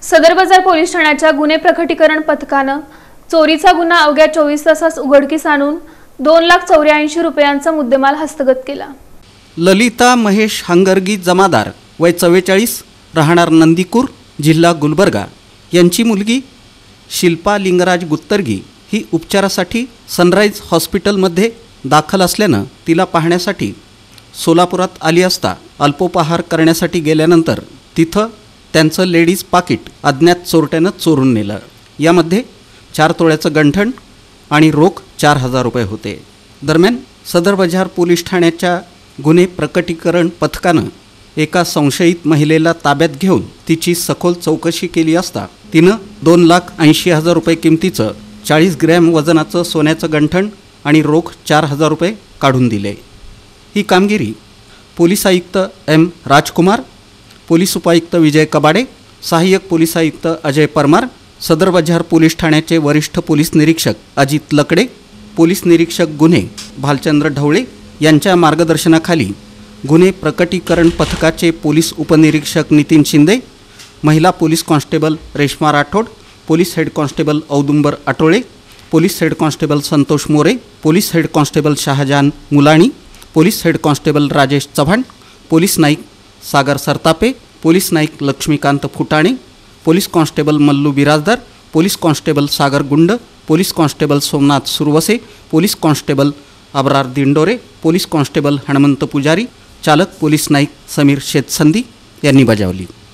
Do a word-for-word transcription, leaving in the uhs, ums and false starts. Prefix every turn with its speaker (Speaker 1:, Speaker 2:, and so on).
Speaker 1: सदर बाजार पोलीस ठाण्याच्या गुन्हे प्रकटीकरण पथकानं चोरीचा गुन्हा अवघ्या चोवीस तासात उघडकीस आणून दोन लाख चौऱ्याऐंशी रुपयांचा मुद्देमाल हस्तगत केला।
Speaker 2: ललिता महेश हंगरगी जमादार वय चव्वेचाळीस, राहणार नंदीकूर, जिल्हा गुलबर्गा यांची मुलगी शिल्पा लिंगराज गुत्तर्गी ही उपचारासाठी सनराइज हॉस्पिटलमध्ये दाखल असल्यानं तिला पाहण्यासाठी सोलापुरात आली असता अल्पोपहार करण्यासाठी गेल्यानंतर तिथं त्यांचं लेडीज पाकिट अज्ञात चोरट्यानं चोरून नेलं। यामध्ये चार तोळ्याचं गंठण आणि रोख चार हजार रुपये होते। दरम्यान सदर बाजार पोलीस ठाण्याच्या गुन्हे प्रकटीकरण पथकानं एका संशयित महिलेला ताब्यात घेऊन तिची सखोल चौकशी केली असता तिनं दोन लाख ऐंशी हजार रुपये किमतीचं चाळीस ग्रॅम वजनाचं सोन्याचं गंठण आणि रोख चार हजार रुपये काढून दिले। ही कामगिरी पोलीस आयुक्त एम राजकुमार, पोलीस उपायुक्त विजय कबाडे, सहाय्यक पोलीस आयुक्त अजय परमार, सदर बाजार पोलीस ठाण्याचे वरिष्ठ पोलीस निरीक्षक अजित लकडे, पोलीस निरीक्षक गुन्हे भालचंद्र ढवळे यांच्या मार्गदर्शनाखाली गुन्हे प्रकटीकरण पथकाचे पोलीस उपनिरीक्षक नितीन शिंदे, महिला police constable Reshma Rathod, police head constable Audumbar Atole, police head constable Santosh More, police head constable Shahjan Mulani, police head constable Rajesh Chavan, police naik Sagar Sartape, police naik Laxmikant Phutane, police constable Mallu Birajdar, police constable Sagar Gund, police constable Somnath Suravase, police constable Abrar Dindore, police constable Hanumant Pujari, चालक पोलीस नाईक समीर शेतसंदी यांनी बजावली।